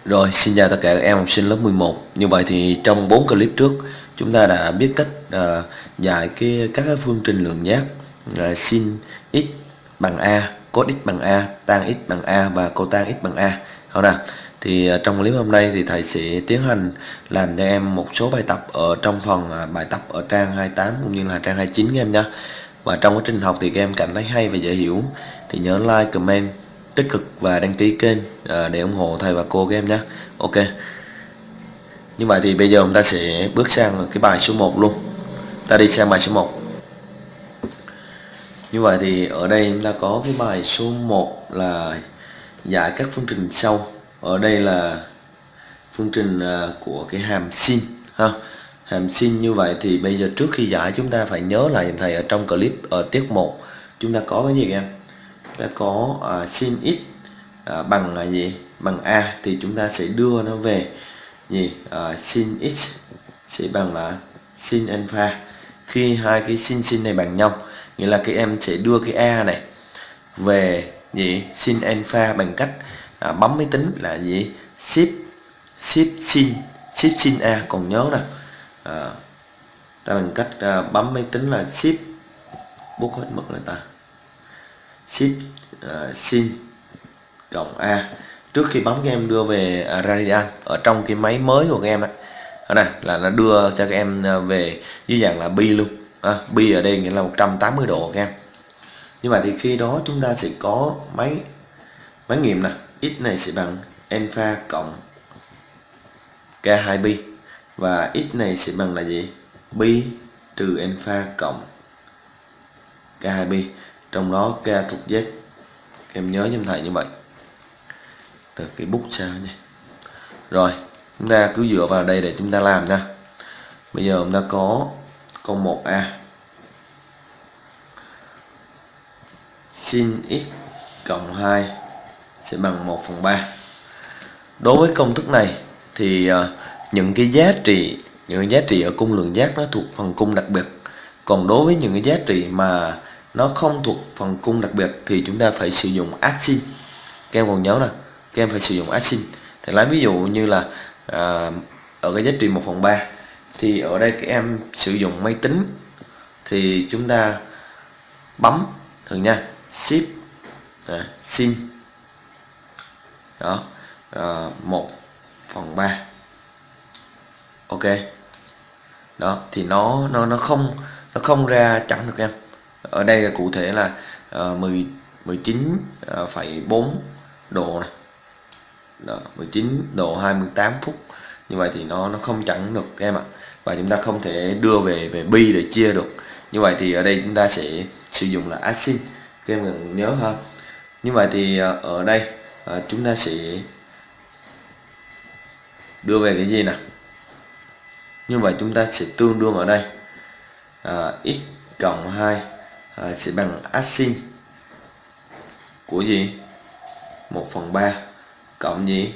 Rồi, xin chào tất cả các em học sinh lớp 11. Như vậy thì trong 4 clip trước chúng ta đã biết cách giải các phương trình lượng giác sin x bằng a, cos x bằng a, tan x bằng a và cotan x bằng a. Không nào? Thì trong clip hôm nay thì thầy sẽ tiến hành làm cho em một số bài tập ở trong phần bài tập ở trang 28 cũng như là trang 29 các em nhé. Và trong quá trình học thì các em cảm thấy hay và dễ hiểu thì nhớ like, comment, tích cực và đăng ký kênh để ủng hộ thầy và cô các em nhé. Ok. Như vậy thì bây giờ chúng ta sẽ bước sang cái bài số 1 luôn. Ta đi sang bài số 1. Như vậy thì ở đây chúng ta có cái bài số 1 là giải các phương trình sau. Ở đây là phương trình của cái hàm sin ha. Hàm sin như vậy thì bây giờ trước khi giải chúng ta phải nhớ lại thầy ở trong clip ở tiết 1 chúng ta có cái gì em? Ta có sin x bằng là gì? Bằng a thì chúng ta sẽ đưa nó về gì? Sin x sẽ bằng là sin alpha. Khi hai cái sin này bằng nhau, nghĩa là các em sẽ đưa cái a này về gì? Sin alpha bằng cách bấm máy tính là gì? Shift sin a, còn nhớ nè. Ta bằng cách bấm máy tính là shift, bút hết mực là ta shift sin cộng a. Trước khi bấm các em đưa về radian ở trong cái máy mới của các em đó, này là nó đưa cho các em về dưới dạng là pi luôn. Pi ở đây nghĩa là 180 độ các em. Như vậy thì khi đó chúng ta sẽ có máy nghiệm nè, x này sẽ bằng alpha cộng k2 pi và x này sẽ bằng là gì? Pi trừ alpha cộng k2 pi, trong đó k thuộc z. Các em nhớ giùm thầy như vậy từ cái bút sao nha. Rồi chúng ta cứ dựa vào đây để chúng ta làm nha. Bây giờ chúng ta có câu 1a sin x cộng 2 sẽ bằng 1/3. Đối với công thức này thì những cái giá trị ở cung lượng giác nó thuộc phần cung đặc biệt. Còn đối với những cái giá trị mà nó không thuộc phần cung đặc biệt thì chúng ta phải sử dụng át sin. Các em còn nhớ nè, các em phải sử dụng át sin. Thì lấy ví dụ như là ở cái giá trị 1/3 thì ở đây các em sử dụng máy tính thì chúng ta bấm thường nha, shift sin đó 1/3. Ok, đó thì nó không ra chẵn được em. Ở đây là cụ thể là 19,4 độ này. Đó, 19 độ 28 phút. Như vậy thì nó không chẵn được em ạ. Và chúng ta không thể đưa về pi để chia được. Như vậy thì ở đây chúng ta sẽ sử dụng là át sin. Các em cần nhớ ha. Như vậy thì ở đây chúng ta sẽ đưa về cái gì nào? Như vậy chúng ta sẽ tương đương ở đây x cộng 2 sẽ bằng át sin của gì? 1/3 cộng gì?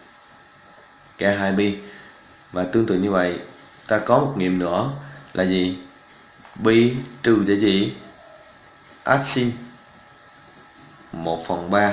K2 pi. Và tương tự như vậy ta có một nghiệm nữa là gì? Pi trừ cho gì? Át sin 1/3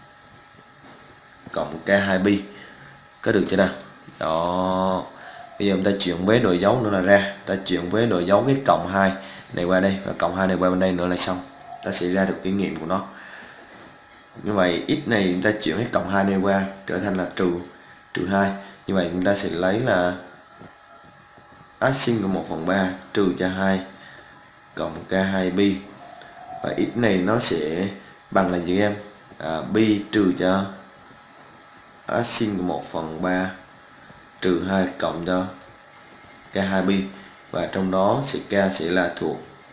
cộng K2 pi. Có được chưa nào? Đó. Bây giờ chúng ta chuyển với đội dấu nữa là ra. Ta chuyển với đội dấu cái cộng 2 này qua đây và cộng 2 này qua bên đây nữa là xong. Ta sẽ ra được cái nghiệm của nó. Như vậy x này chúng ta chuyển cái cộng 2 này qua trở thành là trừ 2. Như vậy chúng ta sẽ lấy là át sin của 1/3 trừ cho 2 cộng k2 pi. Và x này nó sẽ bằng là gì em? Pi trừ cho át sin của 1/3 trừ 2 cộng cho k2 pi. Và trong đó sẽ k sẽ là thuộc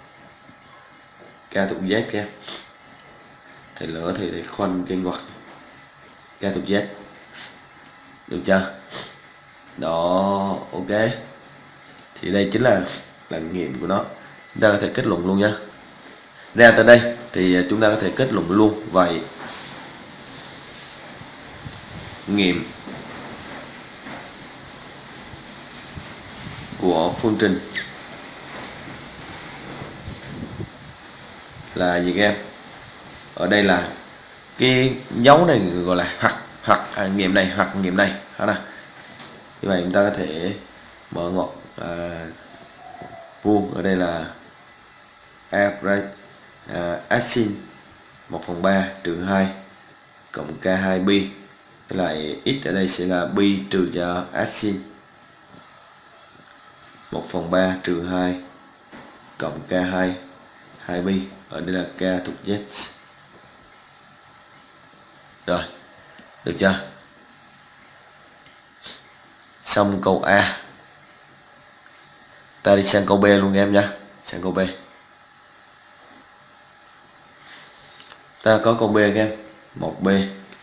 z các em. Thầy lỡ thì khoanh cái ngoặc k thuộc z. Được chưa? Đó, ok. Thì đây chính là nghiệm của nó. Chúng ta có thể kết luận luôn nha. Ra tới đây thì chúng ta có thể kết luận luôn. Vậy nghiệm của phương trình là gì các em? Ở đây là cái dấu này gọi là hoặc nghiệm này hoặc nghiệm này Nào. Như vậy chúng ta có thể mở ngoặc vuông, ở đây là sin 1/3 trừ 2 cộng k2pi, với lại x ở đây sẽ là pi trừ cho sin 1/3 trừ 2 cộng k2 2pi, ở đây là k thuộc z. Rồi, được chưa? Xong câu A, ta đi sang câu B luôn em nhé. Sang câu B, ta có câu B các em. 1B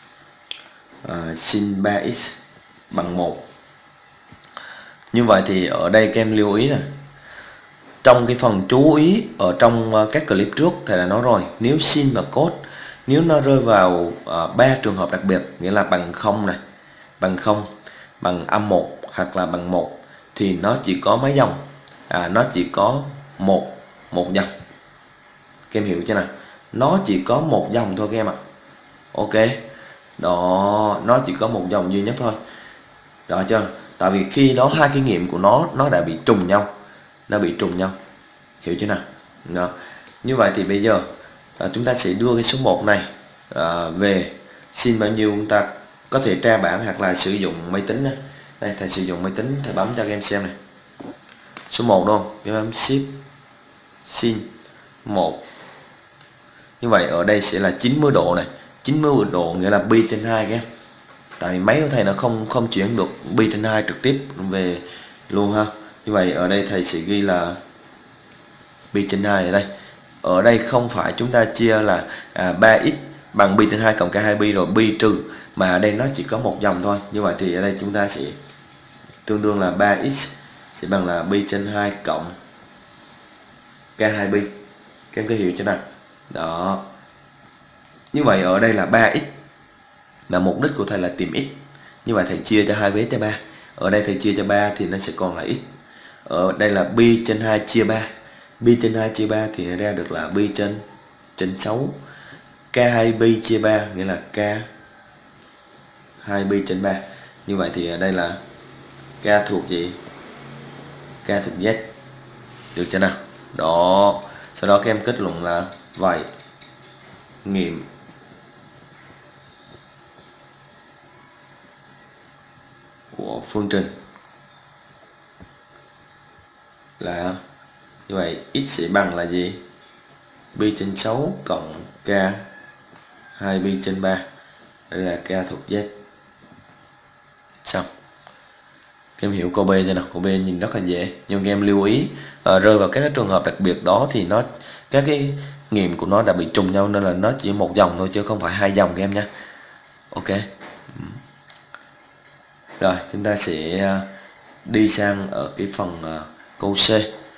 sin 3x bằng 1. Như vậy thì ở đây các em lưu ý nè, trong cái phần chú ý ở trong các clip trước thầy đã nói rồi, nếu sin và cos nếu nó rơi vào 3 trường hợp đặc biệt, nghĩa là bằng 0 này, bằng 0, bằng âm 1 hoặc là bằng 1, thì nó chỉ có mấy dòng? Nó chỉ có một dòng. Các em hiểu chưa nào? Nó chỉ có một dòng thôi các em ạ. Ok. Đó, nó chỉ có một dòng duy nhất thôi. Rõ chưa? Tại vì khi đó hai cái nghiệm của nó đã bị trùng nhau. Nó bị trùng nhau. Hiểu chưa nào? Đó. Như vậy thì bây giờ chúng ta sẽ đưa cái số 1 này về sin bao nhiêu chúng ta có thể tra bảng hoặc là sử dụng máy tính này. Đây, thầy sử dụng máy tính, thầy bấm cho các em xem này. Số 1 đúng không? Cái bấm shift sin 1. Như vậy ở đây sẽ là 90 độ này. 90 độ nghĩa là pi trên 2 các em. Tại vì máy của thầy nó không chuyển được pi trên 2 trực tiếp về luôn ha. Như vậy ở đây thầy sẽ ghi là pi trên 2 ở đây. Ở đây không phải chúng ta chia là 3x bằng pi trên 2 cộng k2pi rồi pi trừ, mà ở đây nó chỉ có một dòng thôi. Như vậy thì ở đây chúng ta sẽ tương đương là 3x sẽ bằng là pi trên 2 cộng k2pi. Các em có hiểu chưa nào? Đó. Như vậy ở đây là 3x, mà mục đích của thầy là tìm x. Như vậy thầy chia cho 2 vế cho 3. Ở đây thầy chia cho 3 thì nó sẽ còn là x. Ở đây là pi trên 2 chia 3. Pi trên 2 chia 3 thì ra được là pi trên 6. K2pi chia 3 nghĩa là K2pi trên 3. Như vậy thì ở đây là K thuộc gì? K thuộc Z. Được chưa nào? Đó. Sau đó các em kết luận là vậy. Nghiệm của phương trình là như vậy, x sẽ bằng là gì? Pi trên 6 cộng k 2pi trên 3. Đây là k thuộc Z. Xong. Các em hiểu câu B chưa nào? Câu B nhìn rất là dễ, nhưng các em lưu ý rơi vào các trường hợp đặc biệt đó thì các cái nghiệm của nó đã bị trùng nhau, nên là nó chỉ một dòng thôi chứ không phải hai dòng các em nha. Ok. Rồi chúng ta sẽ đi sang ở cái phần câu C.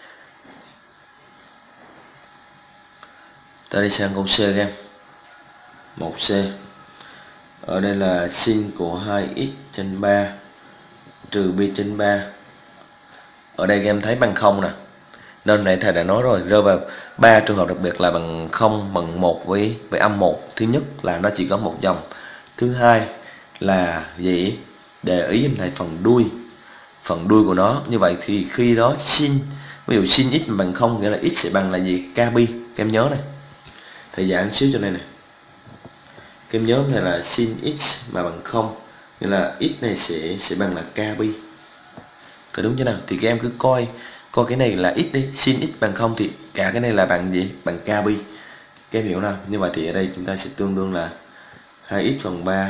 Ta đi sang câu C các em. 1C. Ở đây là sin của 2x trên 3 trừ pi trên 3. Ở đây các em thấy bằng 0 nè. Nên nãy thầy đã nói rồi, rơi vào 3 trường hợp đặc biệt là bằng 0, bằng 1 với âm 1. Thứ nhất là nó chỉ có một dòng. Thứ hai là gì? Để ý em thầy phần đuôi của nó. Như vậy thì khi đó sin, ví dụ sin x bằng 0 nghĩa là x sẽ bằng là gì? Kpi. Các em nhớ này. Thầy giảng xíu cho này nè. Các em nhớ thầy là sin x mà bằng 0 nghĩa là x này sẽ bằng là kpi. Có đúng chưa nào? Thì các em cứ coi cái này là x đi, sin x bằng 0 thì cả cái này là bằng gì? Bằng kpi. Các em hiểu nào? Như vậy thì ở đây chúng ta sẽ tương đương là 2x phần 3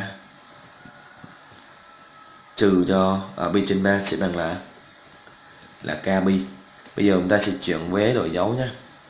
trừ cho pi trên 3 sẽ bằng là kpi. Bây giờ chúng ta sẽ chuyển vế đổi dấu nhé.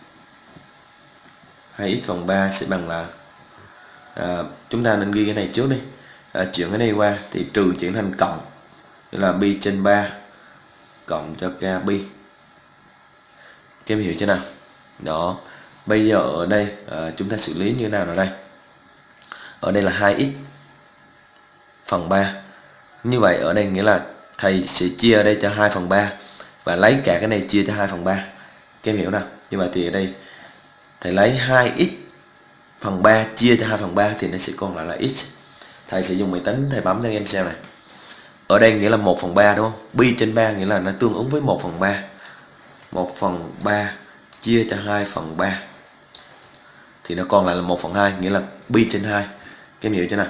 2x phần 3 sẽ bằng là chúng ta nên ghi cái này trước đi. Chuyển cái này qua thì trừ chuyển thành cộng, nghĩa là pi trên 3 cộng cho kpi. Các em hiểu chưa nào? Đó. Bây giờ ở đây chúng ta xử lý như thế nào ở đây? Ở đây là 2x phần 3. Như vậy ở đây nghĩa là thầy sẽ chia ở đây cho 2 phần 3 và lấy cả cái này chia cho 2 phần 3. Các em hiểu nào? Như vậy thì ở đây thầy lấy 2x phần 3 chia cho 2 phần 3 thì nó sẽ còn lại là x. Thầy sẽ dùng máy tính, thầy bấm cho em xem này. ở đây nghĩa là 1/3 đúng không? Pi trên 3 nghĩa là nó tương ứng với 1/3. 1/3 chia cho 2/3 thì nó còn lại là 1/2, nghĩa là pi trên 2. Các em hiểu chưa nào?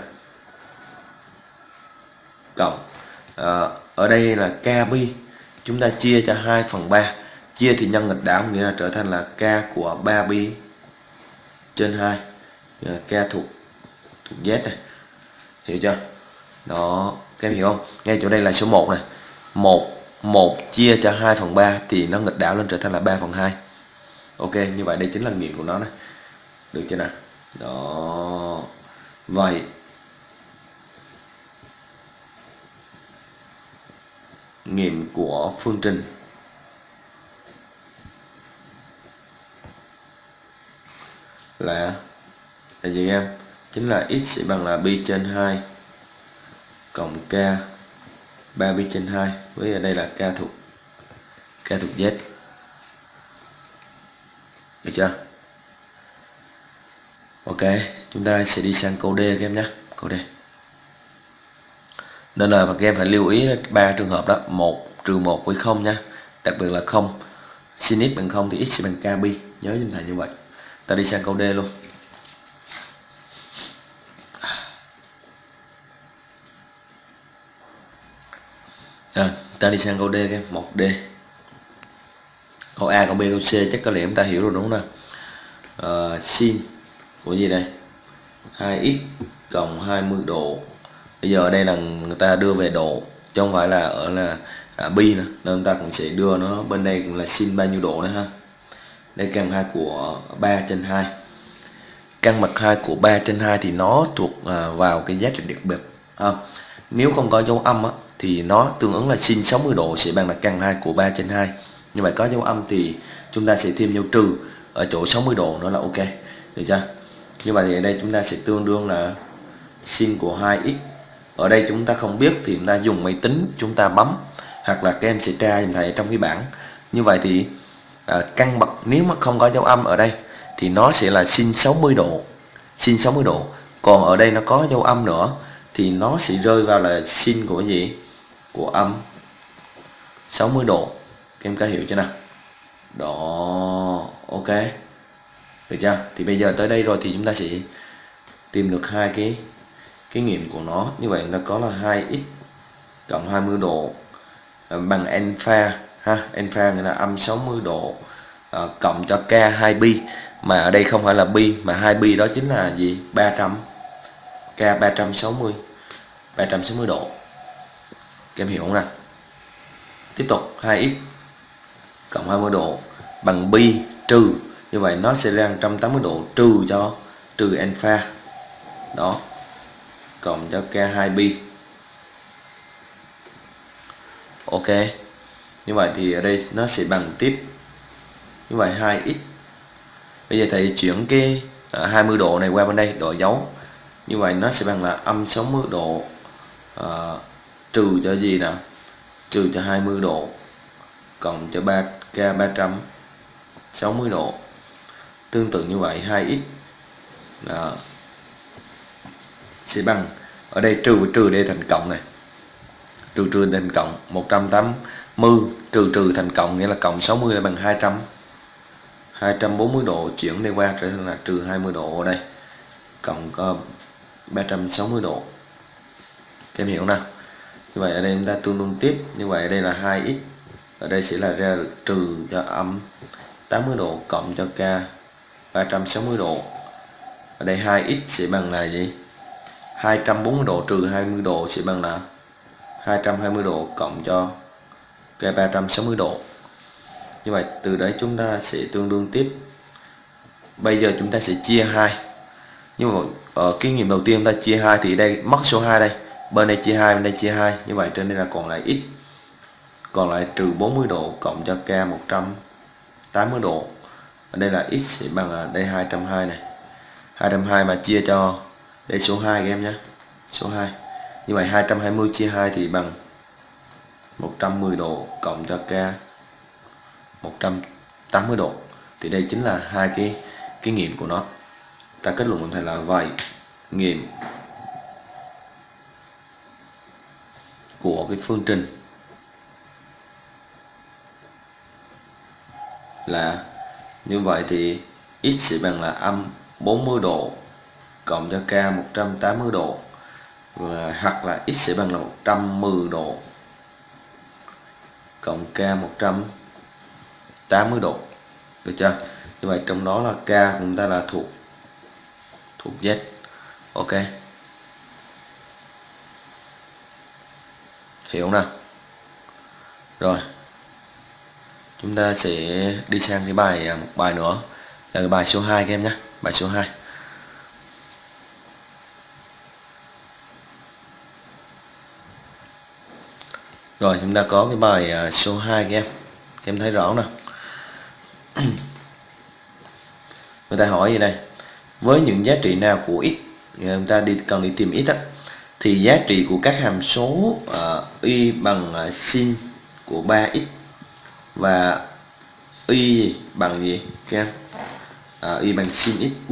Cộng ở đây là k pi, chúng ta chia cho 2/3, chia thì nhân nghịch đảo, nghĩa là trở thành là k của 3 pi trên 2, k thuộc z này, hiểu chưa? Đó, các em hiểu không? Ngay chỗ đây là số 1 này, 1 chia cho 2/3 thì nó nghịch đảo lên trở thành là 3/2. Ok, như vậy đây chính là nghiệm của nó này, được chưa nào? Đó, vậy nghiệm của phương trình là gì em? Chính là x sẽ bằng là pi trên 2 cộng k 3 pi trên 2 với ở đây là k thuộc z. Được chưa? Ok, chúng ta sẽ đi sang câu D các em nhé. Câu D. Nên là các em phải lưu ý 3 trường hợp đó, 1 trừ 1 với 0 nha. Đặc biệt là 0. Sin x bằng 0 thì x sẽ bằng k pi. Nhớ như thầy như vậy. Ta đi sang câu D luôn. Ta đi sang câu D em, 1D. Câu A, câu B, câu C chắc có lẽ chúng ta hiểu rồi đúng không nào? Sin của gì đây? 2x cộng 20 độ. Bây giờ ở đây là người ta đưa về độ chứ không phải là ở là pi nữa, nên ta cũng sẽ đưa nó bên đây cũng là sin bao nhiêu độ nữa ha. Đây căn 2 của 3 trên 2. Căn bậc 2 của 3 trên 2 thì nó thuộc vào cái giá trị đặc biệt. Nếu không có dấu âm thì nó tương ứng là sin 60 độ sẽ bằng là căn 2 của 3 trên 2. Như vậy có dấu âm thì chúng ta sẽ thêm dấu trừ ở chỗ 60 độ, nó là ok. Được chưa? Như vậy thì ở đây chúng ta sẽ tương đương là sin của 2x. Ở đây chúng ta không biết thì chúng ta dùng máy tính chúng ta bấm, hoặc là các em sẽ tra dùm thầy trong cái bảng. Như vậy thì căn bậc nếu mà không có dấu âm ở đây thì nó sẽ là sin 60 độ. Sin 60 độ. Còn ở đây nó có dấu âm nữa thì nó sẽ rơi vào là sin của gì? Của âm 60 độ. Các em có hiểu chưa nào? Đó, ok. Được chưa? Thì bây giờ tới đây rồi thì chúng ta sẽ tìm được hai cái nghiệm của nó. Như vậy nó có là 2x cộng 20 độ bằng alpha ha, alpha nghĩa là âm 60 độ cộng cho k 2 pi, mà ở đây không phải là pi mà 2 pi đó chính là gì? 300, k 360 độ. Các em hiểu không nào? Tiếp tục 2x cộng 20 độ bằng pi trừ, như vậy nó sẽ ra 180 độ trừ alpha đó, cộng cho k 2 pi. Ok, như vậy thì ở đây nó sẽ bằng tiếp, như vậy 2x. Bây giờ thầy chuyển cái 20 độ này qua bên đây, đổi dấu. Như vậy nó sẽ bằng là âm 60 độ trừ cho gì nào? Trừ cho 20 độ cộng cho k 360 độ. Tương tự như vậy 2x sẽ bằng, ở đây trừ với trừ đây thành cộng này, trừ thành cộng 180 trừ thành cộng, nghĩa là cộng 60 là bằng 240 độ, chuyển đây qua trở thành là trừ 20 độ ở đây cộng có 360 độ. Các em hiểu nào? Như vậy ở đây chúng ta tương đương tiếp, như vậy ở đây là 2x, ở đây sẽ là ra trừ cho âm 80 độ cộng cho k 360 độ. Ở đây 2x sẽ bằng là gì? 240 độ trừ 20 độ sẽ bằng là 220 độ cộng cho k 360 độ. Như vậy từ đấy chúng ta sẽ tương đương tiếp. Bây giờ chúng ta sẽ chia 2. Nhưng mà ở kinh nghiệm đầu tiên chúng ta chia 2 thì đây mất số 2 đây. Bên đây chia 2, bên đây chia 2. Như vậy trên đây là còn lại x. Còn lại trừ 40 độ cộng cho k 180 độ. Ở đây là x sẽ bằng là đây 220 này. 220 mà chia cho đây số 2 các em nhé. Số 2. Như vậy 220 chia 2 thì bằng 110 độ cộng cho k 180 độ. Thì đây chính là hai cái nghiệm của nó. Ta kết luận là vậy. Nghiệm của cái phương trình là như vậy thì x sẽ bằng là âm 40 độ cộng cho k 180 độ, hoặc là x sẽ bằng là 110 độ cộng k 180 độ, được chưa? Như vậy trong đó là k của chúng ta là thuộc z. Ok, hiểu nào? Rồi chúng ta sẽ đi sang cái một bài nữa là cái bài số 2 các em nhé. Bài số 2. Rồi chúng ta có cái bài số 2 các em thấy rõ nào. Người ta hỏi gì đây? Với những giá trị nào của x, chúng ta cần đi tìm x á, thì giá trị của các hàm số y bằng sin của 3x và y bằng gì các em? Y bằng sin x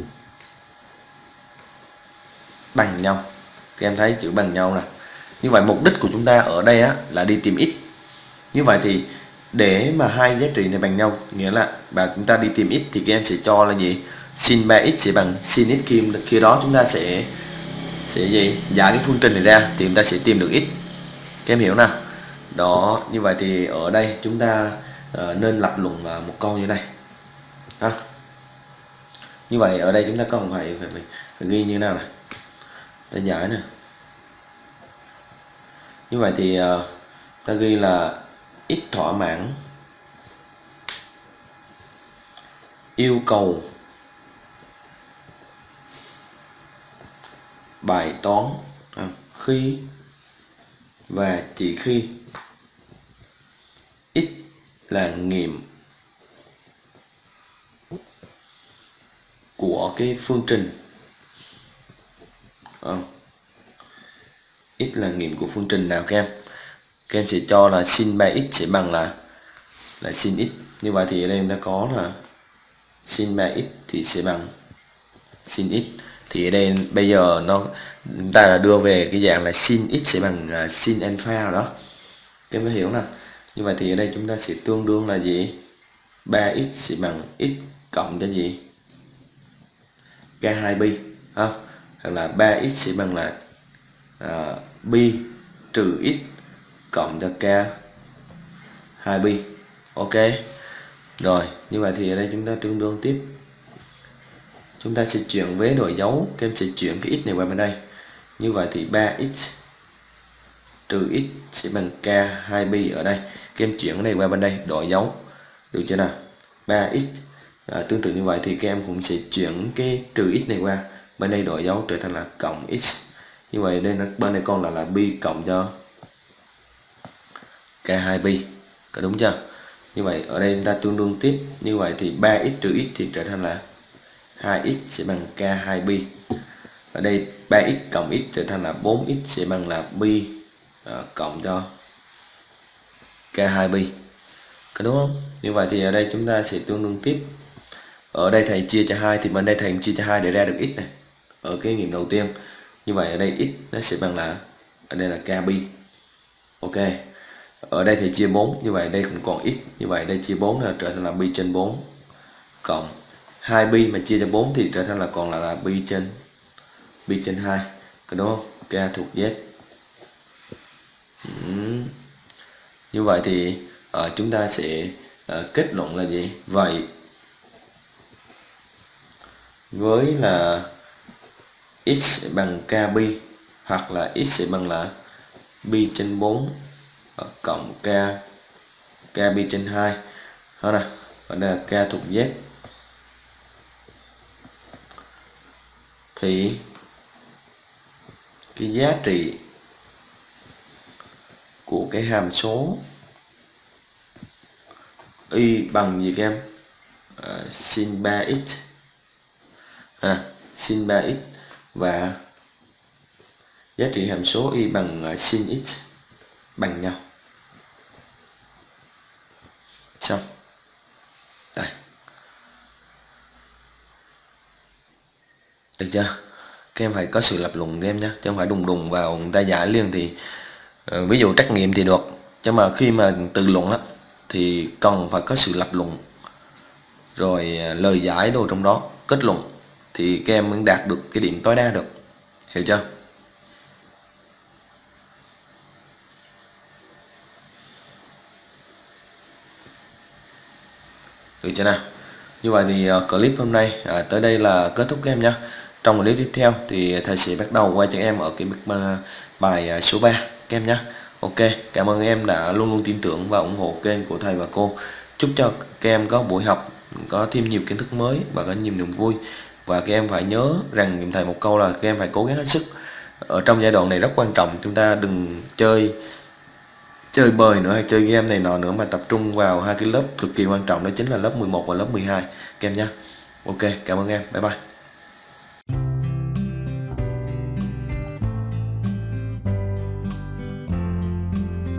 bằng nhau. Các em thấy chữ bằng nhau nè. Như vậy mục đích của chúng ta ở đây á, là đi tìm x. Như vậy thì để mà hai giá trị này bằng nhau, nghĩa là chúng ta đi tìm x thì các em sẽ cho là gì? Sin 3x sẽ bằng sin x, khi đó chúng ta sẽ gì? Giải cái phương trình này ra thì chúng ta sẽ tìm được x. Các em hiểu nào? Đó, như vậy thì ở đây chúng ta nên lập luận một câu như này. Đó. Như vậy ở đây chúng ta cần phải ghi như nào này? Ta giải nè. Như vậy thì ta ghi là x thỏa mãn yêu cầu bài toán khi và chỉ khi x là nghiệm của cái phương trình x là nghiệm của phương trình nào các em? Các em sẽ cho là sin 3x sẽ bằng là sin x. Như vậy thì ở đây chúng ta có là sin 3x thì sẽ bằng sin x. Thì ở đây bây giờ chúng ta đã đưa về cái dạng là sin x sẽ bằng sin alpha rồi đó. Các em có hiểu nào? Như vậy thì ở đây chúng ta sẽ tương đương là gì? 3x sẽ bằng x cộng cho gì? K2pi ha. Hoặc là 3x sẽ bằng là pi trừ x cộng cho K2pi. Ok. Rồi, như vậy thì ở đây chúng ta tương đương tiếp. Chúng ta sẽ chuyển vế đổi dấu, các em sẽ chuyển cái x này qua bên đây. Như vậy thì 3x trừ x sẽ bằng K2pi ở đây. Các em chuyển cái này qua bên đây, đổi dấu. Được chưa nào? 3x tương tự như vậy thì các em cũng sẽ chuyển cái trừ x này qua bên đây, đổi dấu trở thành là cộng x. Như vậy bên này còn là pi cộng cho K2pi. Có đúng chưa? Như vậy ở đây chúng ta tương đương tiếp. Như vậy thì 3x trừ x thì trở thành là 2x sẽ bằng K2pi. Ở đây 3x cộng x trở thành là 4x sẽ bằng là pi cộng cho K2pi. Có đúng không? Như vậy thì ở đây chúng ta sẽ tương đương tiếp. Ở đây thầy chia cho 2 thì bên đây thầy chia cho 2 để ra được x này. Ở cái nghiệm đầu tiên. Như vậy ở đây x nó sẽ bằng là, ở đây là Kpi. Ok. Ở đây thầy chia 4, như vậy đây cũng còn x. Như vậy đây chia 4 là trở thành là pi trên 4 cộng 2 pi mà chia cho 4 thì trở thành là còn là pi trên 2. Có đúng không? K thuộc z. Như vậy thì chúng ta sẽ kết luận là gì? Vậy với là x bằng Kpi hoặc là x sẽ bằng là pi trên 4 cộng Kpi trên 2. Đó nè, ở đây là K thuộc z. Thì cái giá trị của cái hàm số y bằng gì các em? Sin 3x sin 3x và giá trị hàm số y bằng sin x bằng nhau. Xong. Đây. Được chưa? Các em phải có sự lập luận các em nhé, chứ không phải đùng vào người ta giải liền thì Ví dụ trắc nghiệm thì được, chứ mà khi mà tự luận á thì cần phải có sự lập luận, rồi lời giải đồ trong đó, kết luận, thì các em mới đạt được cái điểm tối đa được, hiểu chưa? Được chưa nào? Như vậy thì clip hôm nay tới đây là kết thúc các em nhé. Trong clip tiếp theo thì thầy sẽ bắt đầu quay cho em ở cái bài số 3 các em nhé. Ok, cảm ơn em đã luôn luôn tin tưởng và ủng hộ kênh của thầy và cô. Chúc cho các em có buổi học có thêm nhiều kiến thức mới và có nhiều niềm vui. Và các em phải nhớ rằng giùm thầy một câu là các em phải cố gắng hết sức. Ở trong giai đoạn này rất quan trọng, chúng ta đừng chơi bời nữa hay chơi game này nọ nữa, mà tập trung vào hai cái lớp cực kỳ quan trọng, đó chính là lớp 11 và lớp 12 các em nhé. Ok, cảm ơn em, bye bye.